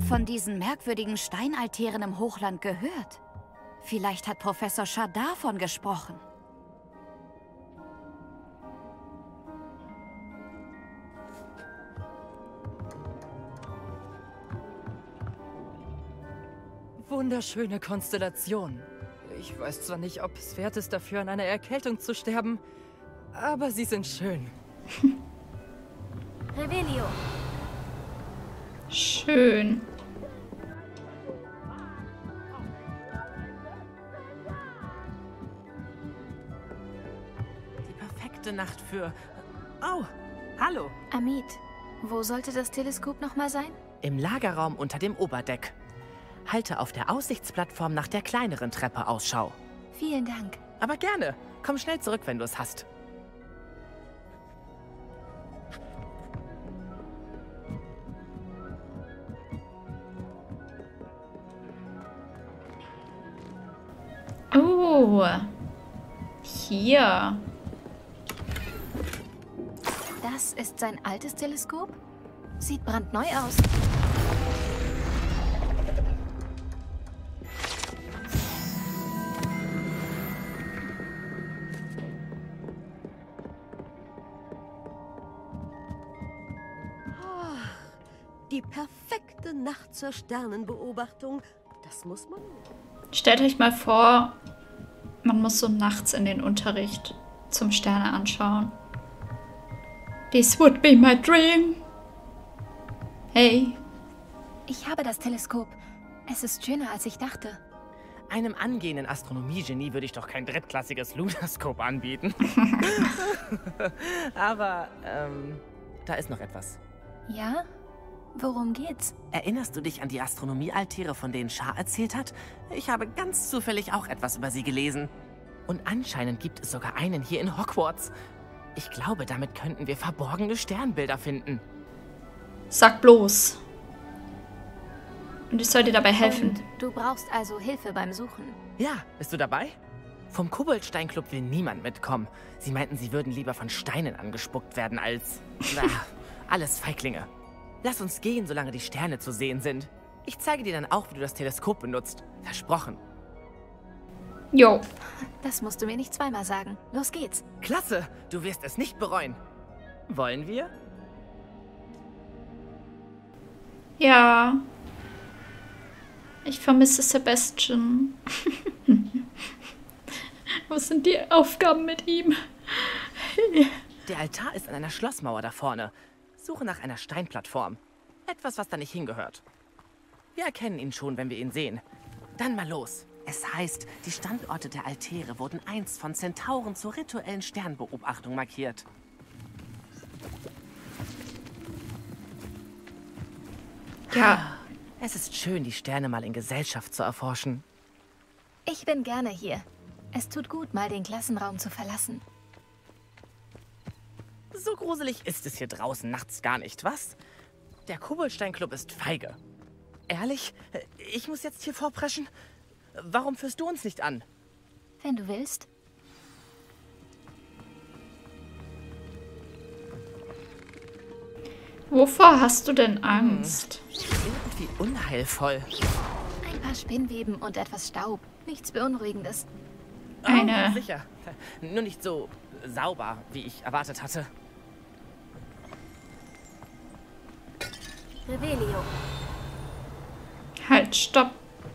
von diesen merkwürdigen Steinaltären im Hochland gehört. Vielleicht hat Professor Shah davon gesprochen. Wunderschöne Konstellation. Ich weiß zwar nicht, ob es wert ist, dafür an einer Erkältung zu sterben, aber sie sind schön. Revelio. Schön. Die perfekte Nacht für... Oh, hallo. Amit, wo sollte das Teleskop nochmal sein? Im Lagerraum unter dem Oberdeck. Halte auf der Aussichtsplattform nach der kleineren Treppe Ausschau. Vielen Dank. Aber gerne. Komm schnell zurück, wenn du es hast. Oh. Hier. Das ist sein altes Teleskop? Sieht brandneu aus. Die perfekte Nacht zur Sternenbeobachtung. Das muss man. Stellt euch mal vor, man muss so nachts in den Unterricht zum Sterne anschauen. This would be my dream. Hey. Ich habe das Teleskop. Es ist schöner, als ich dachte. Einem angehenden Astronomiegenie würde ich doch kein drittklassiges Lunaskop anbieten. Aber, da ist noch etwas. Ja? Worum geht's? Erinnerst du dich an die Astronomiealtäre, von denen Shah erzählt hat? Ich habe ganz zufällig auch etwas über sie gelesen. Und anscheinend gibt es sogar einen hier in Hogwarts. Ich glaube, damit könnten wir verborgene Sternbilder finden. Sag bloß. Und ich soll dir dabei helfen. Und du brauchst also Hilfe beim Suchen. Ja, bist du dabei? Vom Koboldsteinclub will niemand mitkommen. Sie meinten, sie würden lieber von Steinen angespuckt werden als... alles Feiglinge. Lass uns gehen, solange die Sterne zu sehen sind. Ich zeige dir dann auch, wie du das Teleskop benutzt. Versprochen. Jo. Das musst du mir nicht zweimal sagen. Los geht's. Klasse, du wirst es nicht bereuen. Wollen wir? Ja. Ich vermisse Sebastian. Was sind die Aufgaben mit ihm? Der Altar ist an einer Schlossmauer da vorne. Suche nach einer Steinplattform. Etwas, was da nicht hingehört. Wir erkennen ihn schon, wenn wir ihn sehen. Dann mal los. Es heißt, die Standorte der Altäre wurden einst von Zentauren zur rituellen Sternbeobachtung markiert. Ja. Es ist schön, die Sterne mal in Gesellschaft zu erforschen. Ich bin gerne hier. Es tut gut, mal den Klassenraum zu verlassen. So gruselig ist es hier draußen nachts gar nicht, was? Der Koboldsteinclub ist feige. Ehrlich? Ich muss jetzt hier vorpreschen? Warum führst du uns nicht an? Wenn du willst. Wovor hast du denn Angst? Irgendwie unheilvoll. Ein paar Spinnweben und etwas Staub. Nichts Beunruhigendes. Eine... Oh, sicher. Nur nicht so sauber, wie ich erwartet hatte. Revelio. Halt, stopp.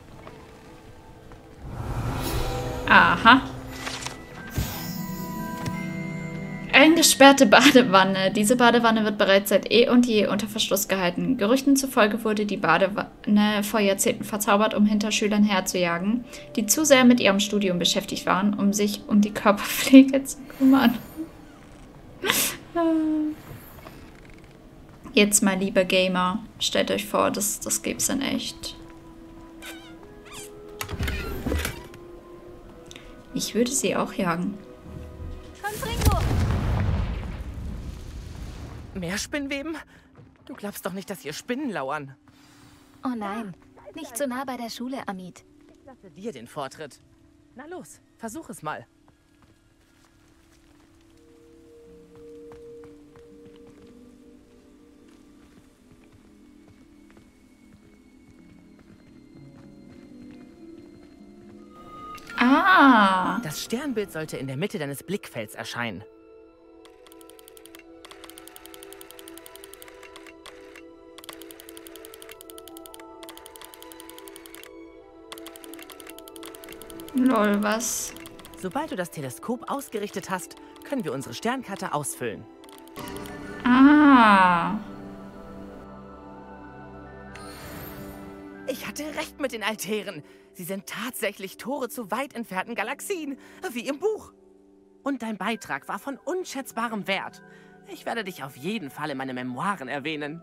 Aha. Eingesperrte Badewanne. Diese Badewanne wird bereits seit eh und je unter Verschluss gehalten. Gerüchten zufolge wurde die Badewanne vor Jahrzehnten verzaubert, um hinter Schülern herzujagen, die zu sehr mit ihrem Studium beschäftigt waren, um sich um die Körperpflege zu kümmern. Jetzt mal, liebe Gamer, stellt euch vor, das gibt's in echt. Ich würde sie auch jagen. Mehr Spinnweben? Du glaubst doch nicht, dass hier Spinnen lauern. Oh nein, nicht so nah bei der Schule, Amit. Ich lasse dir den Vortritt. Na los, versuch es mal. Ah. Das Sternbild sollte in der Mitte deines Blickfelds erscheinen. Lol, was? Sobald du das Teleskop ausgerichtet hast, können wir unsere Sternkarte ausfüllen. Ah. Ich hatte recht mit den Altären. Sie sind tatsächlich Tore zu weit entfernten Galaxien, wie im Buch. Und dein Beitrag war von unschätzbarem Wert. Ich werde dich auf jeden Fall in meine Memoiren erwähnen.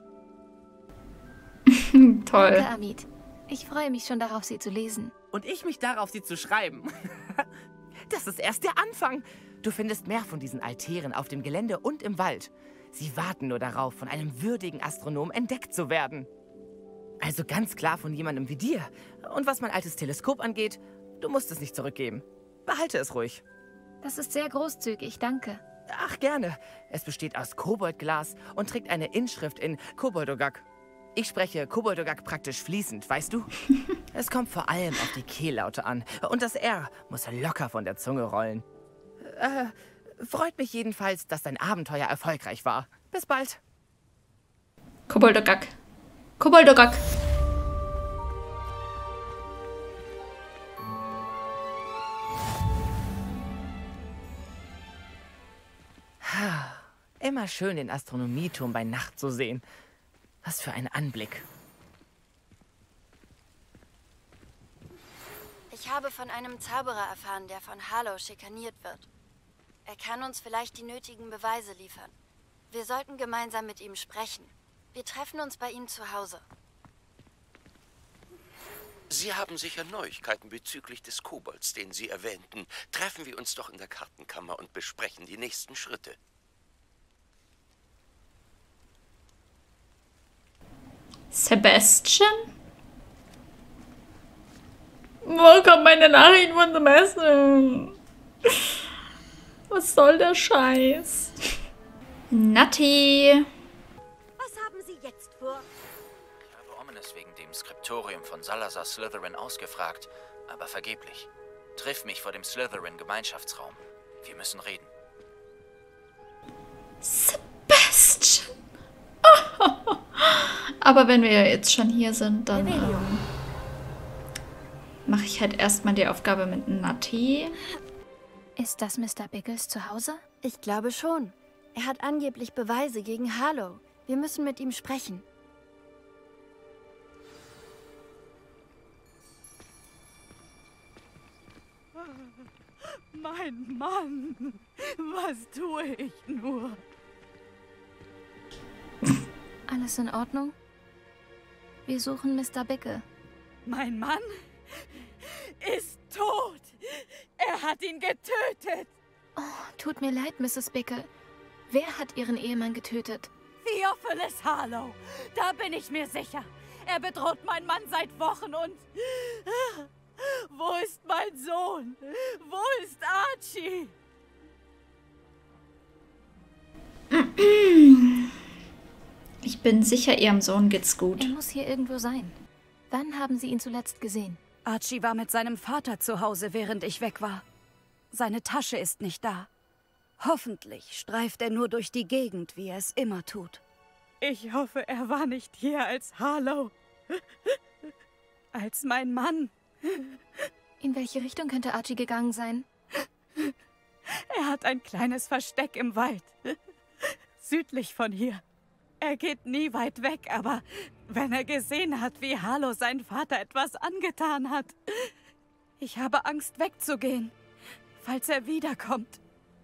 Toll. Danke, Amit. Ich freue mich schon darauf, sie zu lesen. Und ich mich darauf, sie zu schreiben. Das ist erst der Anfang. Du findest mehr von diesen Altären auf dem Gelände und im Wald. Sie warten nur darauf, von einem würdigen Astronom entdeckt zu werden. Also ganz klar von jemandem wie dir. Und was mein altes Teleskop angeht, du musst es nicht zurückgeben. Behalte es ruhig. Das ist sehr großzügig, danke. Ach, gerne. Es besteht aus Koboldglas und trägt eine Inschrift in Koboldogak. Ich spreche Koboldogak praktisch fließend, weißt du? Es kommt vor allem auf die Kehllaute an. Und das R muss locker von der Zunge rollen. Freut mich jedenfalls, dass dein Abenteuer erfolgreich war. Bis bald. Koboldogak. Koboldogak. Immer schön, den Astronomieturm bei Nacht zu sehen. Was für ein Anblick. Ich habe von einem Zauberer erfahren, der von Harlow schikaniert wird. Er kann uns vielleicht die nötigen Beweise liefern. Wir sollten gemeinsam mit ihm sprechen. Wir treffen uns bei ihm zu Hause. Sie haben sicher Neuigkeiten bezüglich des Kobolds, den Sie erwähnten. Treffen wir uns doch in der Kartenkammer und besprechen die nächsten Schritte. Sebastian? Wo kommt meine Nachricht von Sebastian? Was soll der Scheiß? Natti. Was haben Sie jetzt vor? Ich habe Ominous wegen dem Skriptorium von Salazar Slytherin ausgefragt, aber vergeblich. Triff mich vor dem Slytherin-Gemeinschaftsraum. Wir müssen reden. Sebastian. Aber wenn wir ja jetzt schon hier sind, dann mache ich halt erstmal die Aufgabe mit Natti. Ist das Mr. Biggles zu Hause? Ich glaube schon. Er hat angeblich Beweise gegen Harlow. Wir müssen mit ihm sprechen. Mein Mann, was tue ich nur? Alles in Ordnung? Wir suchen Mr. Bickle. Mein Mann ist tot. Er hat ihn getötet. Oh, tut mir leid, Mrs. Bickle. Wer hat Ihren Ehemann getötet? Theophilus Harlow. Da bin ich mir sicher. Er bedroht meinen Mann seit Wochen und... Wo ist mein Sohn? Wo ist Archie? Ich bin sicher, Ihrem Sohn geht's gut. Er muss hier irgendwo sein. Wann haben Sie ihn zuletzt gesehen? Archie war mit seinem Vater zu Hause, während ich weg war. Seine Tasche ist nicht da. Hoffentlich streift er nur durch die Gegend, wie er es immer tut. Ich hoffe, er war nicht hier als Harlow. Als mein Mann. In welche Richtung könnte Archie gegangen sein? Er hat ein kleines Versteck im Wald. Südlich von hier. Er geht nie weit weg, aber wenn er gesehen hat, wie Harlow seinen Vater etwas angetan hat, ich habe Angst wegzugehen, falls er wiederkommt.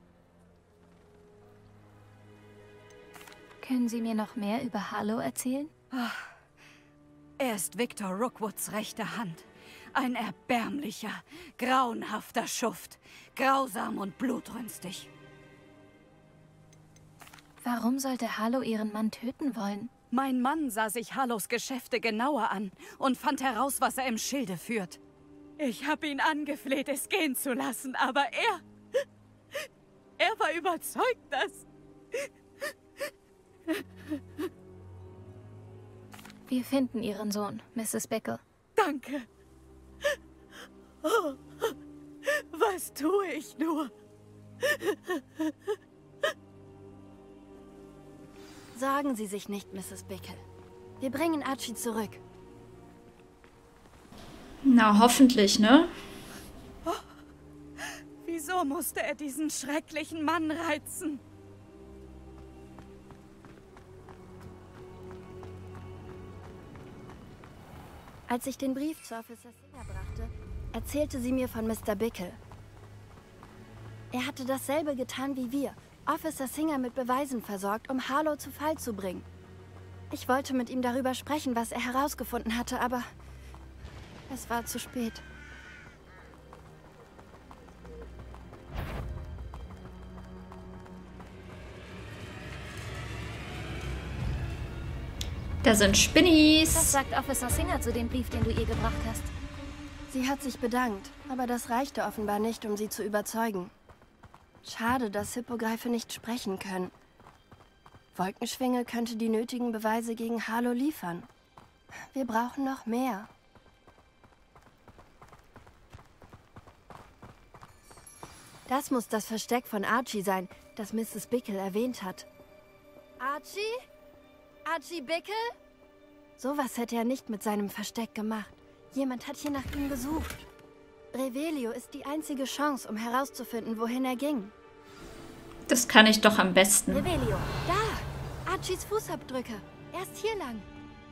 Können Sie mir noch mehr über Harlow erzählen? Er ist Victor Rookwoods rechte Hand. Ein erbärmlicher, grauenhafter Schuft. Grausam und blutrünstig. Warum sollte Harlow Ihren Mann töten wollen? Mein Mann sah sich Harlows Geschäfte genauer an und fand heraus, was er im Schilde führt. Ich habe ihn angefleht, es gehen zu lassen, aber er war überzeugt, dass... Wir finden Ihren Sohn, Mrs. Bickle. Danke. tue ich nur? Sorgen Sie sich nicht, Mrs. Bickle. Wir bringen Archie zurück. Na, hoffentlich, ne? Oh, wieso musste er diesen schrecklichen Mann reizen? Als ich den Brief zu Officer Singer brachte, erzählte sie mir von Mr. Bickle. Er hatte dasselbe getan wie wir, Officer Singer mit Beweisen versorgt, um Harlow zu Fall zu bringen. Ich wollte mit ihm darüber sprechen, was er herausgefunden hatte, aber es war zu spät. Da sind Spinnies. Was sagt Officer Singer zu dem Brief, den du ihr gebracht hast? Sie hat sich bedankt, aber das reichte offenbar nicht, um sie zu überzeugen. Schade, dass Hippogreife nicht sprechen können. Wolkenschwinge könnte die nötigen Beweise gegen Harlow liefern. Wir brauchen noch mehr. Das muss das Versteck von Archie sein, das Mrs. Bickle erwähnt hat. Archie? Archie Bickle? Sowas hätte er nicht mit seinem Versteck gemacht. Jemand hat hier nach ihm gesucht. Revelio ist die einzige Chance, um herauszufinden, wohin er ging. Das kann ich doch am besten. Revelio, da! Archies Fußabdrücke. Er ist hier lang.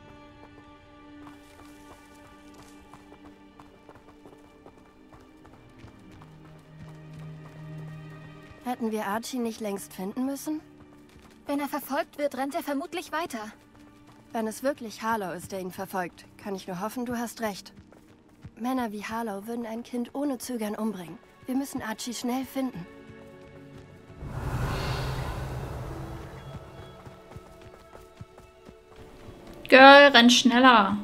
Hätten wir Archie nicht längst finden müssen? Wenn er verfolgt wird, rennt er vermutlich weiter. Wenn es wirklich Harlow ist, der ihn verfolgt, kann ich nur hoffen, du hast recht. Männer wie Harlow würden ein Kind ohne Zögern umbringen. Wir müssen Archie schnell finden. Girl, renn schneller.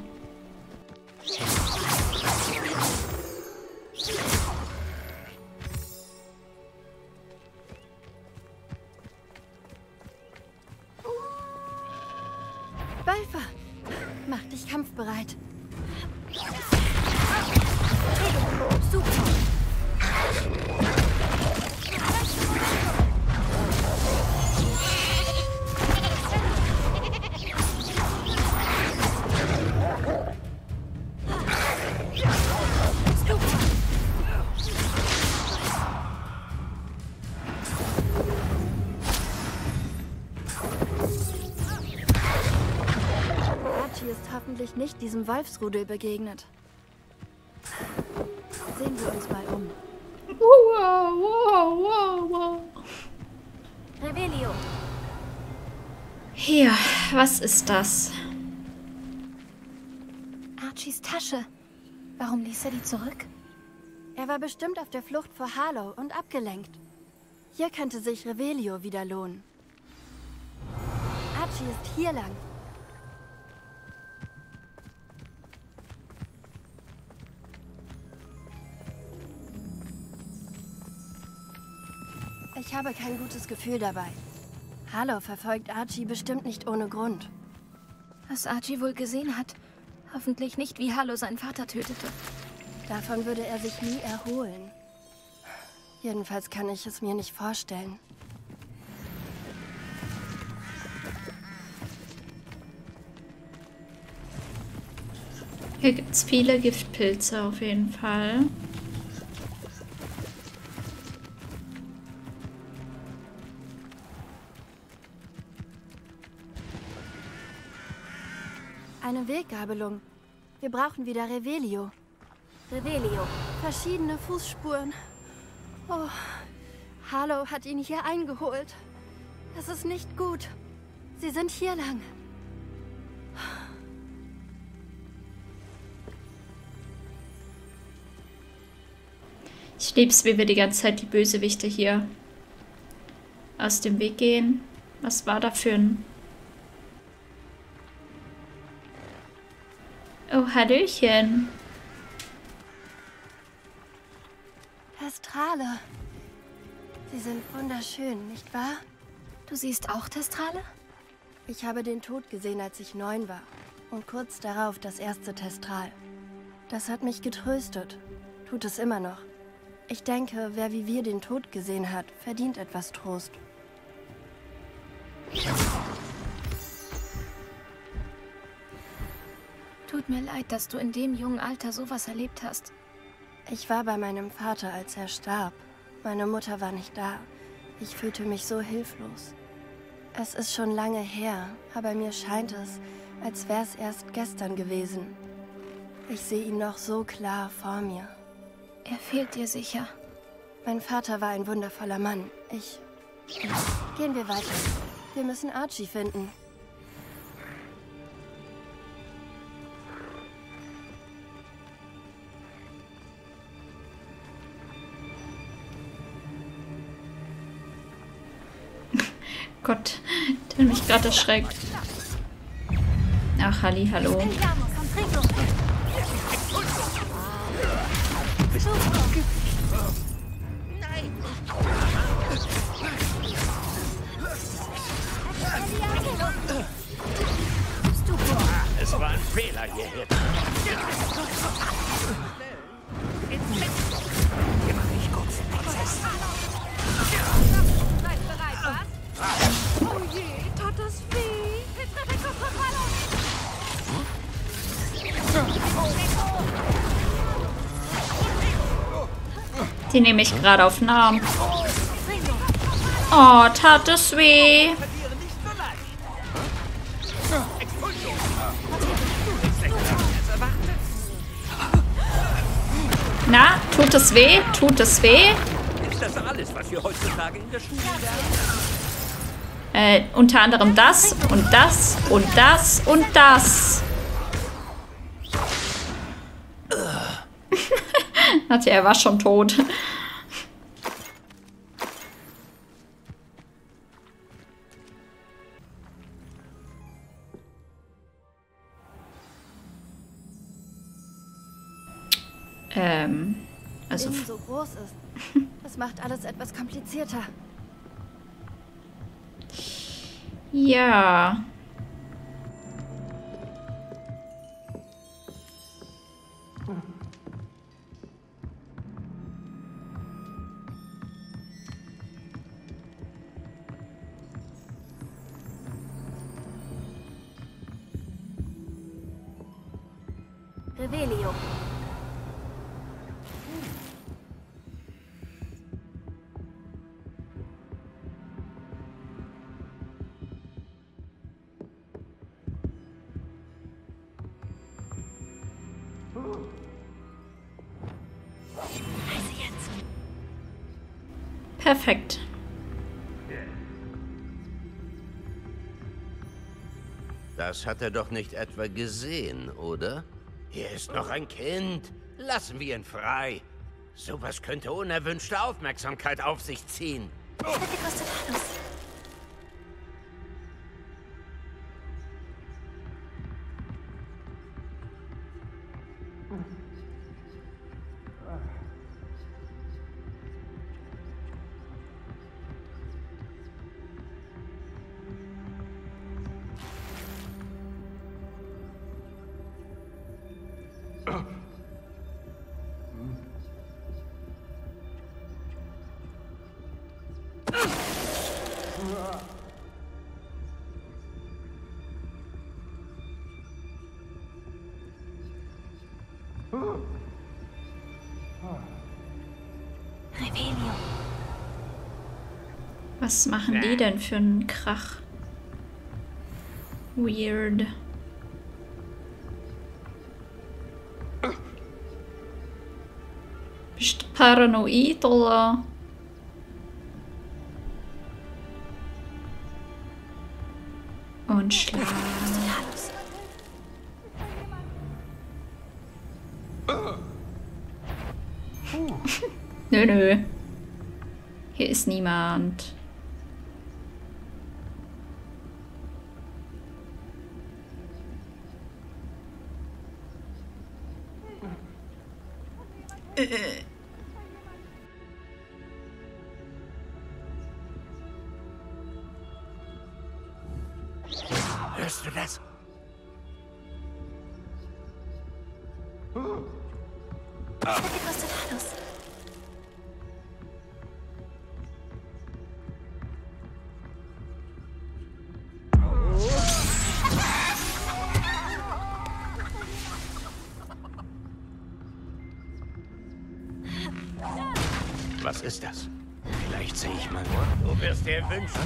Balfa, mach dich kampfbereit. Super. Archie ist hoffentlich nicht diesem Wolfsrudel begegnet. Sehen wir uns mal um. Wow, wow, wow, wow. Revelio. Hier, was ist das? Archies Tasche. Warum ließ er die zurück? Er war bestimmt auf der Flucht vor Harlow und abgelenkt. Hier könnte sich Revelio wieder lohnen. Archie ist hier lang. Ich habe kein gutes Gefühl dabei. Harlow verfolgt Archie bestimmt nicht ohne Grund. Was Archie wohl gesehen hat. Hoffentlich nicht, wie Harlow seinen Vater tötete. Davon würde er sich nie erholen. Jedenfalls kann ich es mir nicht vorstellen. Hier gibt es viele Giftpilze auf jeden Fall. Eine Weggabelung. Wir brauchen wieder Revelio. Revelio. Verschiedene Fußspuren. Oh, Harlow hat ihn hier eingeholt. Das ist nicht gut. Sie sind hier lang. Ich lieb's, wie wir die ganze Zeit die Bösewichte hier aus dem Weg gehen. Was war da für ein... Oh, Hallöchen. Testrale. Sie sind wunderschön, nicht wahr? Du siehst auch Testrale? Ich habe den Tod gesehen, als ich 9 war. Und kurz darauf das erste Testral. Das hat mich getröstet. Tut es immer noch. Ich denke, wer wie wir den Tod gesehen hat, verdient etwas Trost. Tut mir leid, dass du in dem jungen Alter sowas erlebt hast. Ich war bei meinem Vater, als er starb. Meine Mutter war nicht da. Ich fühlte mich so hilflos. Es ist schon lange her, aber mir scheint es, als wäre es erst gestern gewesen. Ich sehe ihn noch so klar vor mir. Er fehlt dir sicher. Mein Vater war ein wundervoller Mann. Gehen wir weiter. Wir müssen Archie finden. Gott, der hat mich gerade erschreckt. Ach, Halli, hallo. Es war ein Fehler hierhin. Immer nicht kurz im Prozess. Seid bereit, was? Oh je, tat das weh. Die nehme ich gerade auf den Arm. Oh, tat es weh. Na, tut es weh? Tut es weh? Ist das alles, was wir heutzutage in der Schule lernen? Unter anderem das und das und das und das. Hat er war schon tot. Also Wenn so groß ist. Das macht alles etwas komplizierter. ja. Revelio. Perfekt. Das hat er doch nicht etwa gesehen, oder? Er ist noch ein Kind. Lassen wir ihn frei. Sowas könnte unerwünschte Aufmerksamkeit auf sich ziehen. Was machen die denn für einen Krach? Weird. Bist du paranoid oder? Und schlafen. Nö, nö. Hier ist niemand. Hörst du das? ist das? Vielleicht sehe ich mal. Du wirst dir wünschen.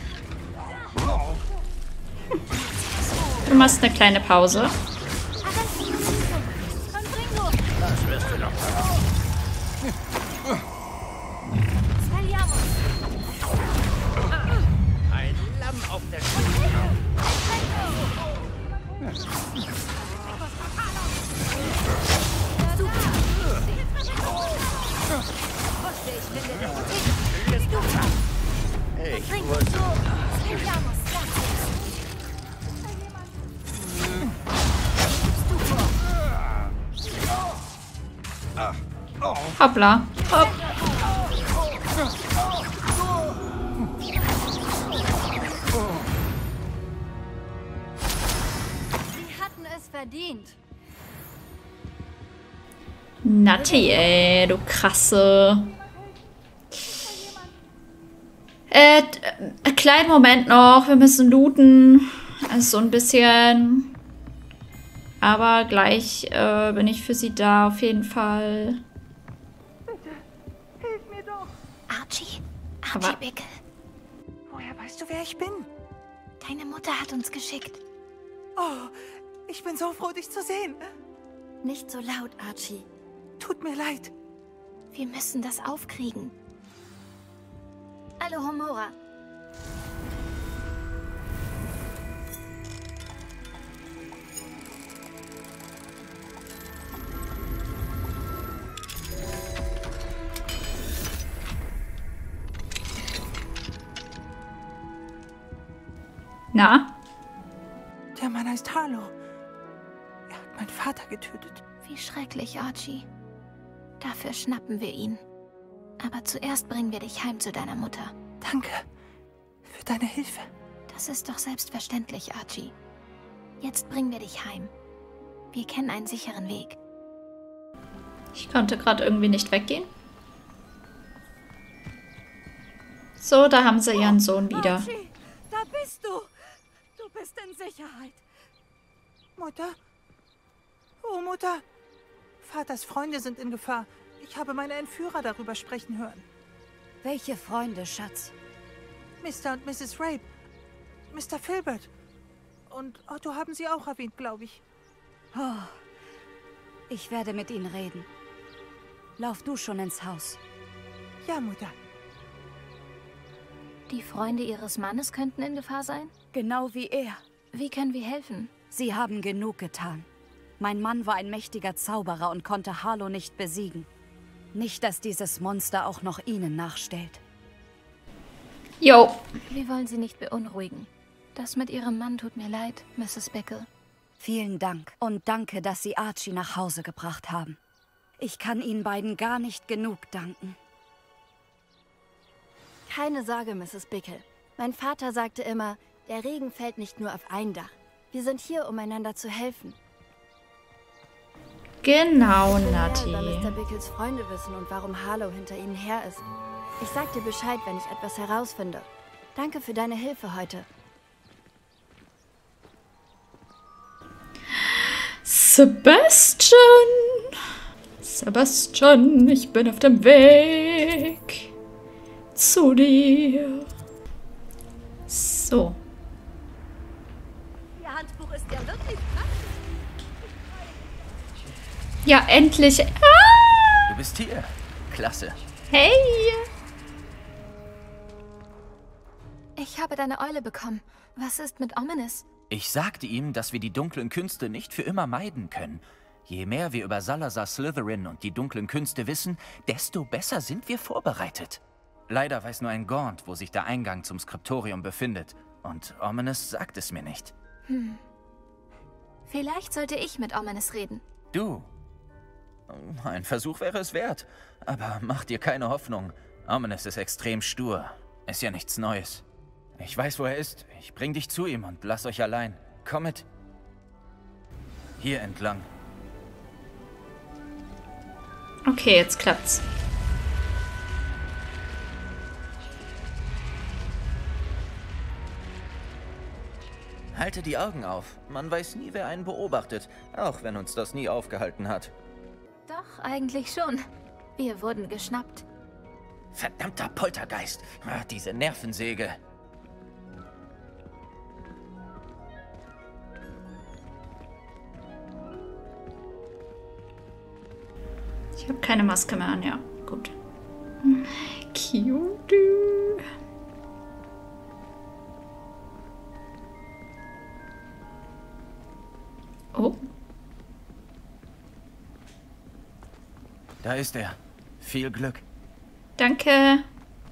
Du machst eine kleine Pause. Das wirst du noch haben. Ein Lamm auf der Spitze. Ich wusste. Hoppla. Hopp. Sie hatten es verdient. Natti, ey, du krasse. Kleinen Moment noch. Wir müssen looten. Also so ein bisschen. Aber gleich bin ich für sie da, auf jeden Fall. Hilf mir doch. Archie Bickle. Woher weißt du, wer ich bin? Deine Mutter hat uns geschickt. Oh, ich bin so froh, dich zu sehen. Nicht so laut, Archie. Tut mir leid. Wir müssen das aufkriegen. Alohomora. Na? Der Mann heißt Harlow. Er hat meinen Vater getötet. Wie schrecklich, Archie. Dafür schnappen wir ihn. Aber zuerst bringen wir dich heim zu deiner Mutter. Danke für deine Hilfe. Das ist doch selbstverständlich, Archie. Jetzt bringen wir dich heim. Wir kennen einen sicheren Weg. Ich konnte gerade irgendwie nicht weggehen. So, da haben sie ihren Sohn wieder. Archie, da bist du. Du bist in Sicherheit. Mutter? Oh, Mutter. Vaters Freunde sind in Gefahr. Ich habe meine Entführer darüber sprechen hören. Welche Freunde, Schatz? Mr. und Mrs. Rape. Mr. Filbert. Und Otto haben sie auch erwähnt, glaube ich. Oh, ich werde mit ihnen reden. Lauf du schon ins Haus. Ja, Mutter. Die Freunde ihres Mannes könnten in Gefahr sein? Genau wie er. Wie können wir helfen? Sie haben genug getan. Mein Mann war ein mächtiger Zauberer und konnte Harlow nicht besiegen. Nicht, dass dieses Monster auch noch ihnen nachstellt. Jo. Wir wollen sie nicht beunruhigen. Das mit ihrem Mann tut mir leid, Mrs. Bickle. Vielen Dank und danke, dass Sie Archie nach Hause gebracht haben. Ich kann Ihnen beiden gar nicht genug danken. Keine Sorge, Mrs. Bickle. Mein Vater sagte immer, der Regen fällt nicht nur auf ein Dach. Wir sind hier, um einander zu helfen. Genau, Ich will mehr Natti. über Mr. Bickles Freunde wissen und warum Harlow hinter ihnen her ist. Ich sag dir Bescheid, wenn ich etwas herausfinde. Danke für deine Hilfe heute. Sebastian! Sebastian, ich bin auf dem Weg zu dir. So. Ihr Handbuch ist ja wirklich Ja, endlich. Ah! Du bist hier. Klasse. Hey! Ich habe deine Eule bekommen. Was ist mit Ominous? Ich sagte ihm, dass wir die dunklen Künste nicht für immer meiden können. Je mehr wir über Salazar Slytherin und die dunklen Künste wissen, desto besser sind wir vorbereitet. Leider weiß nur ein Gaunt, wo sich der Eingang zum Skriptorium befindet. Und Ominous sagt es mir nicht. Vielleicht sollte ich mit Ominous reden. Du? Ein Versuch wäre es wert. Aber mach dir keine Hoffnung. Ominous ist extrem stur. Ist ja nichts Neues. Ich weiß, wo er ist. Ich bring dich zu ihm und lass euch allein. Komm mit. Hier entlang. Okay, jetzt klappt's. Halte die Augen auf. Man weiß nie, wer einen beobachtet. Auch wenn uns das nie aufgehalten hat. Doch, eigentlich schon. Wir wurden geschnappt. Verdammter Poltergeist. Diese Nervensäge. Ich habe keine Maske mehr an, ja. Gut. Cute. Oh. Da ist er. Viel Glück. Danke.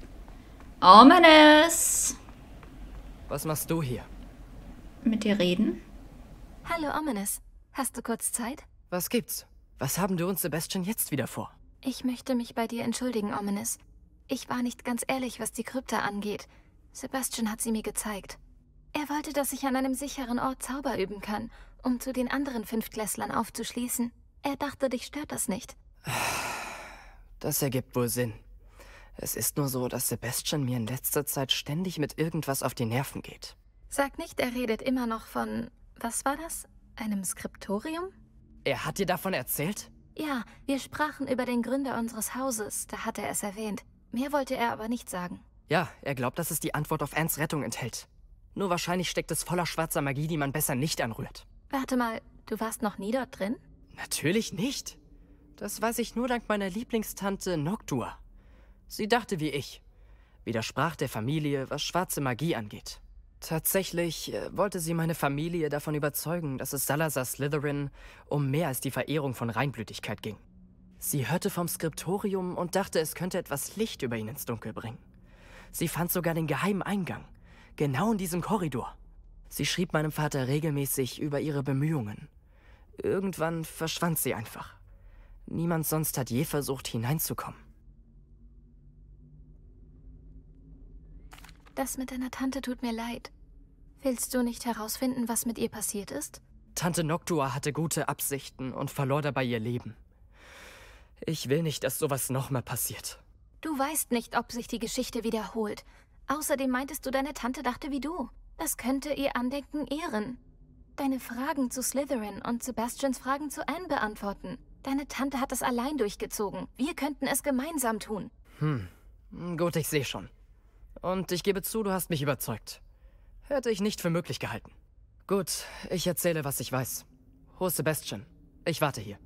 Ominous. Was machst du hier? Mit dir reden? Hallo, Ominous. Hast du kurz Zeit? Was gibt's? Was haben du und Sebastian jetzt wieder vor? Ich möchte mich bei dir entschuldigen, Ominous. Ich war nicht ganz ehrlich, was die Krypta angeht. Sebastian hat sie mir gezeigt. Er wollte, dass ich an einem sicheren Ort Zauber üben kann, um zu den anderen Fünftklässlern aufzuschließen. Er dachte, dich stört das nicht. Das ergibt wohl Sinn. Es ist nur so, dass Sebastian mir in letzter Zeit ständig mit irgendwas auf die Nerven geht. Sag nicht, er redet immer noch von... Was war das? Einem Skriptorium? Er hat dir davon erzählt? Ja, wir sprachen über den Gründer unseres Hauses. Da hat er es erwähnt. Mehr wollte er aber nicht sagen. Ja, er glaubt, dass es die Antwort auf Anns Rettung enthält. Nur wahrscheinlich steckt es voller schwarzer Magie, die man besser nicht anrührt. Warte mal, du warst noch nie dort drin? Natürlich nicht. Das weiß ich nur dank meiner Lieblingstante Noctua. Sie dachte wie ich. Widersprach der Familie, was schwarze Magie angeht. Tatsächlich wollte sie meine Familie davon überzeugen, dass es Salazar Slytherin um mehr als die Verehrung von Reinblütigkeit ging. Sie hörte vom Skriptorium und dachte, es könnte etwas Licht über ihn ins Dunkel bringen. Sie fand sogar den geheimen Eingang, genau in diesem Korridor. Sie schrieb meinem Vater regelmäßig über ihre Bemühungen. Irgendwann verschwand sie einfach. Niemand sonst hat je versucht, hineinzukommen. Das mit deiner Tante tut mir leid. Willst du nicht herausfinden, was mit ihr passiert ist? Tante Noctua hatte gute Absichten und verlor dabei ihr Leben. Ich will nicht, dass sowas nochmal passiert. Du weißt nicht, ob sich die Geschichte wiederholt. Außerdem meintest du, deine Tante dachte wie du. Das könnte ihr Andenken ehren. Deine Fragen zu Slytherin und Sebastians Fragen zu Anne beantworten. Deine Tante hat es allein durchgezogen. Wir könnten es gemeinsam tun. Gut, ich sehe schon. Und ich gebe zu, du hast mich überzeugt. Hätte ich nicht für möglich gehalten. Gut, ich erzähle, was ich weiß. Ho Sebastian, ich warte hier.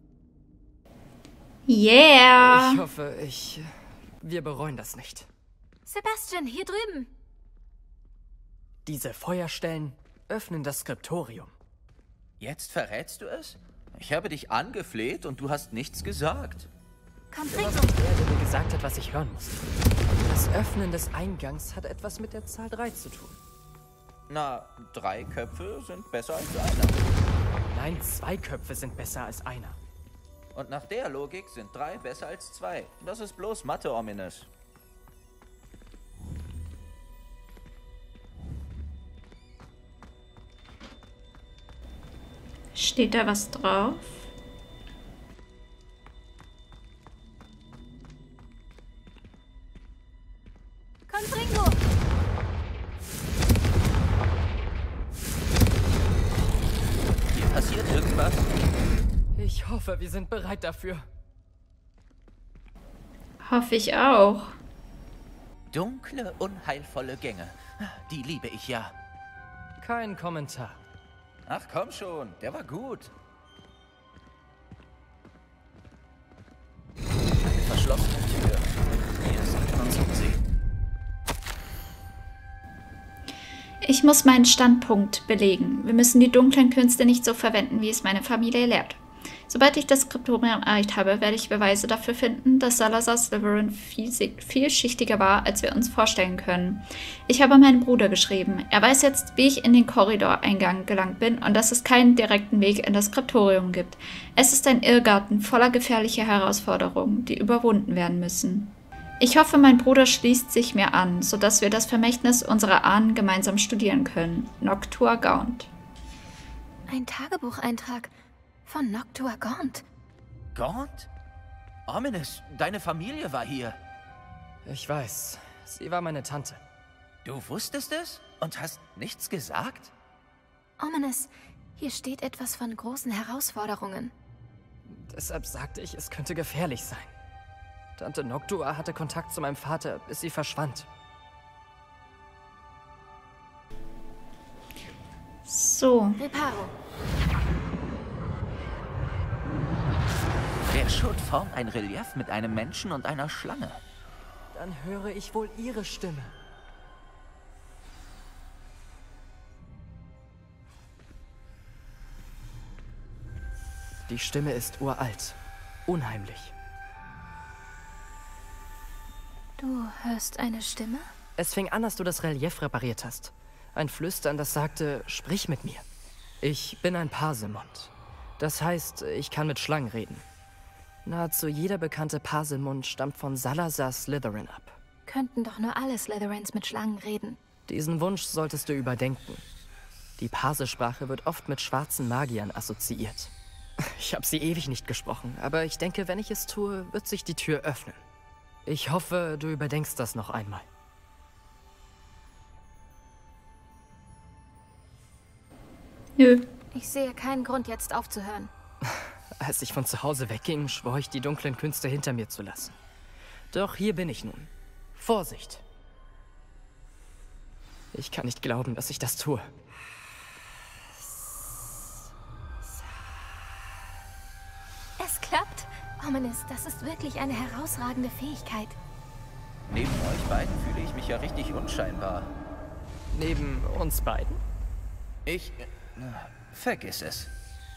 Yeah! Ich hoffe, wir bereuen das nicht. Sebastian, hier drüben! Diese Feuerstellen öffnen das Skriptorium. Jetzt verrätst du es? Ich habe dich angefleht und du hast nichts gesagt. Komm, Der mir gesagt hat, was ich hören musste. Das Öffnen des Eingangs hat etwas mit der Zahl 3 zu tun. Na, 3 Köpfe sind besser als einer. Nein, 2 Köpfe sind besser als einer. Und nach der Logik sind 3 besser als 2. Das ist bloß Mathe, Ominous. Steht da was drauf? Confringo! Hier passiert irgendwas. Ich hoffe, wir sind bereit dafür. Hoffe ich auch. Dunkle, unheilvolle Gänge. Die liebe ich ja. Kein Kommentar. Ach komm schon, der war gut. Eine verschlossene Tür. Wir sollten uns umsehen. Ich muss meinen Standpunkt belegen. Wir müssen die dunklen Künste nicht so verwenden, wie es meine Familie lehrt. Sobald ich das Skriptorium erreicht habe, werde ich Beweise dafür finden, dass Salazar Slytherin vielschichtiger war, als wir uns vorstellen können. Ich habe meinen Bruder geschrieben. Er weiß jetzt, wie ich in den Korridoreingang gelangt bin und dass es keinen direkten Weg in das Skriptorium gibt. Es ist ein Irrgarten voller gefährlicher Herausforderungen, die überwunden werden müssen. Ich hoffe, mein Bruder schließt sich mir an, sodass wir das Vermächtnis unserer Ahnen gemeinsam studieren können. Noctua Gaunt. Ein Tagebucheintrag von Noctua Gaunt. Gaunt? Ominous, deine Familie war hier. Ich weiß. Sie war meine Tante. Du wusstest es und hast nichts gesagt? Ominous, hier steht etwas von großen Herausforderungen. Deshalb sagte ich, es könnte gefährlich sein. Tante Noctua hatte Kontakt zu meinem Vater, bis sie verschwand. So. Reparo. Der Schutt formt ein Relief mit einem Menschen und einer Schlange. Dann höre ich wohl ihre Stimme. Die Stimme ist uralt. Unheimlich. Du hörst eine Stimme? Es fing an, als du das Relief repariert hast. Ein Flüstern, das sagte, sprich mit mir. Ich bin ein Parselmund. Das heißt, ich kann mit Schlangen reden. Nahezu jeder bekannte Parselmund stammt von Salazar Slytherin ab. Könnten doch nur alle Slytherins mit Schlangen reden. Diesen Wunsch solltest du überdenken. Die Parselsprache wird oft mit schwarzen Magiern assoziiert. Ich habe sie ewig nicht gesprochen, aber ich denke, wenn ich es tue, wird sich die Tür öffnen. Ich hoffe, du überdenkst das noch einmal. Nö. Ich sehe keinen Grund, jetzt aufzuhören. Als ich von zu Hause wegging, schwor ich, die dunklen Künste hinter mir zu lassen. Doch hier bin ich nun. Vorsicht! Ich kann nicht glauben, dass ich das tue. Es klappt. Ominous, das ist wirklich eine herausragende Fähigkeit. Neben euch beiden fühle ich mich ja richtig unscheinbar. Neben uns beiden? Vergiss es.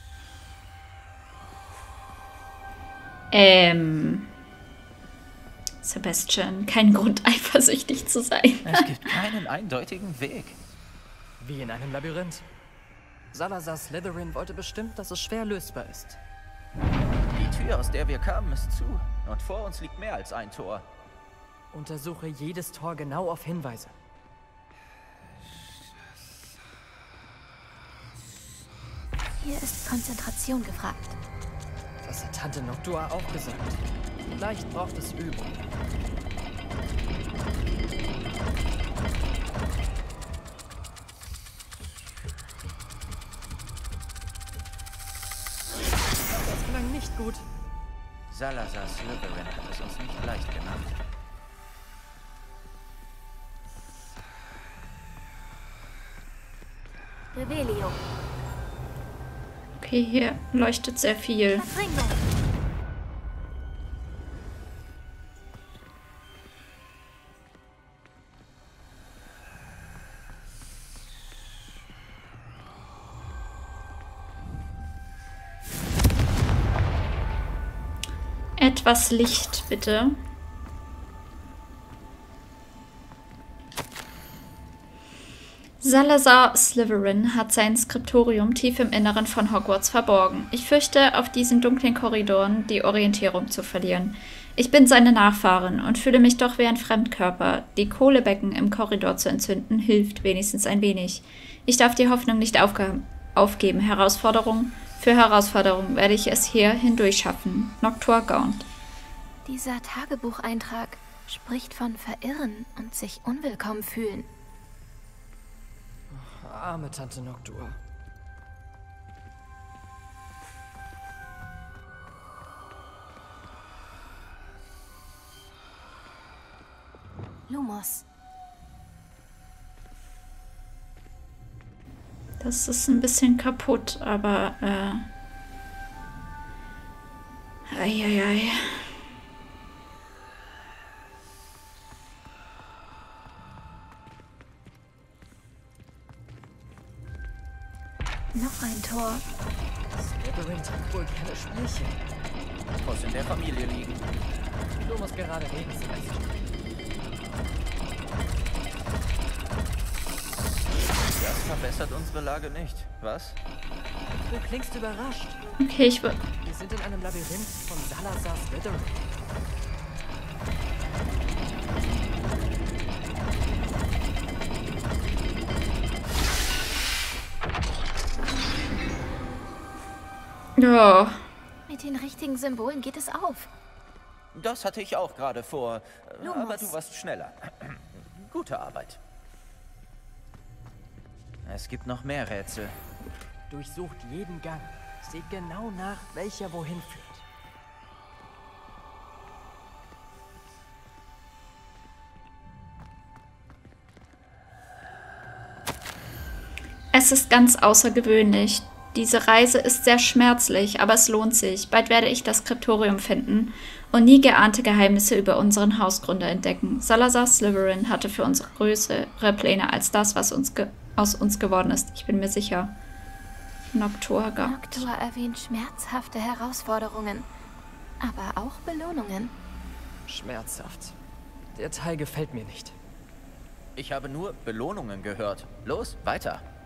Sebastian, kein Grund, eifersüchtig zu sein. Es gibt keinen eindeutigen Weg. Wie in einem Labyrinth. Salazar Slytherin wollte bestimmt, dass es schwer lösbar ist. Die Tür, aus der wir kamen, ist zu. Und vor uns liegt mehr als ein Tor. Untersuche jedes Tor genau auf Hinweise. Hier ist Konzentration gefragt. Das hat Tante Noctua auch gesagt. Vielleicht braucht es Übung. Das klang nicht gut. Salazar Slytherin hat es uns nicht leicht gemacht. Revelio. Okay, hier leuchtet sehr viel. Verdrängung. Etwas Licht, bitte. Salazar Slytherin hat sein Skriptorium tief im Inneren von Hogwarts verborgen. Ich fürchte, auf diesen dunklen Korridoren die Orientierung zu verlieren. Ich bin seine Nachfahrin und fühle mich doch wie ein Fremdkörper. Die Kohlebecken im Korridor zu entzünden, hilft wenigstens ein wenig. Ich darf die Hoffnung nicht aufgeben. Herausforderung für Herausforderung werde ich es hier hindurch schaffen. Noctua Gaunt. Dieser Tagebucheintrag spricht von Verirren und sich unwillkommen fühlen. Arme Tante Noctua. Lumos. Das ist ein bisschen kaputt, aber eieiei. Noch ein Tor. Slytherin treibt wohl keine Spielchen. Muss in der Familie liegen. Du musst gerade reden, Sebastian. Das verbessert unsere Lage nicht, was? Du klingst überrascht. Okay, wir sind in einem Labyrinth von Salazar Slytherin. Ja. Mit den richtigen Symbolen geht es auf. Das hatte ich auch gerade vor. Lumos. Aber du warst schneller. Gute Arbeit. Es gibt noch mehr Rätsel. Durchsucht jeden Gang. Seht genau nach, welcher wohin führt. Es ist ganz außergewöhnlich. Diese Reise ist sehr schmerzlich, aber es lohnt sich. Bald werde ich das Skriptorium finden und nie geahnte Geheimnisse über unseren Hausgründer entdecken. Salazar Slytherin hatte für uns größere Pläne als das, was aus uns geworden ist. Ich bin mir sicher. Noctua erwähnt schmerzhafte Herausforderungen, aber auch Belohnungen. Schmerzhaft. Der Teil gefällt mir nicht. Ich habe nur Belohnungen gehört. Los, weiter.